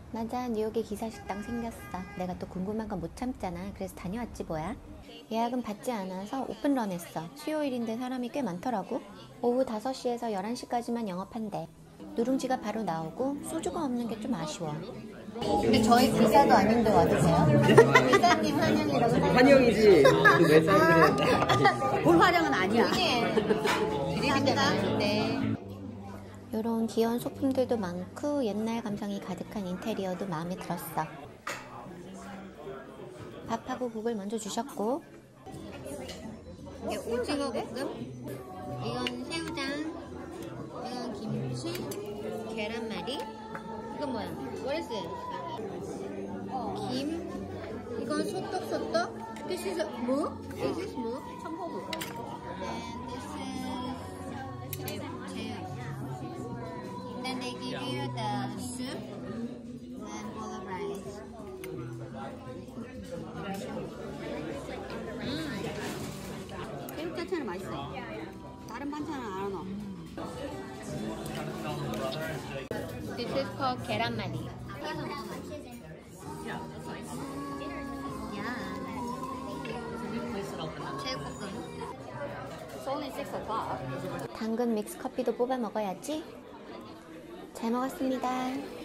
맞아, 뉴욕에 기사식당 생겼어. 내가 또 궁금한 건 못 참잖아. 그래서 다녀왔지 뭐야. 예약은 받지 않아서 오픈런 했어. 수요일인데 사람이 꽤 많더라고. 오후 5시에서 11시까지만 영업한대. 누룽지가 바로 나오고 소주가 없는 게 좀 아쉬워. 근데 저희 기사도 아닌데 와주세요. 기사님 환영이라고. 환영이지. 왜 사람들이 볼 활용은 아니야. 감사합니다. 네. 이런 귀여운 소품들도 많고 옛날 감성이 가득한 인테리어도 마음에 들었어. 밥하고 국을 먼저 주셨고, 이게 오징어 볶음, 이건 새우장, 이건 김치, 계란말이, 이건 뭐야? What is it? 김, 이건 소떡소떡. This is 무? This is 무? 청포무. And this is 제육. Then they give you the soup and bowl of rice. 새우 자체는 맛있어. 다른 반찬은 안 넣어. This is called 계란말이. 제육볶음. It's only 6 o'clock. 당근 믹스 커피도 뽑아 먹어야지. 잘 먹었습니다.